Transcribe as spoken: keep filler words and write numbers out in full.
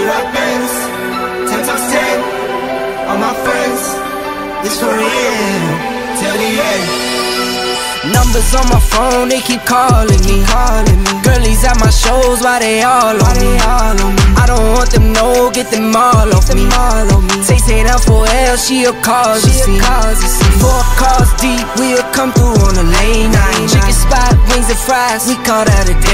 like Benz, ten times ten. All my friends, it's for real, till the end. Numbers on my phone, they keep calling me, calling me. Girlies at my shows, why they all on me? I don't want them, no, get them all off me. Say, say down for L, she'll cause a scene. Four cars deep, we'll come through on a lane night. Chicken spot, wings and fries, we call that a day.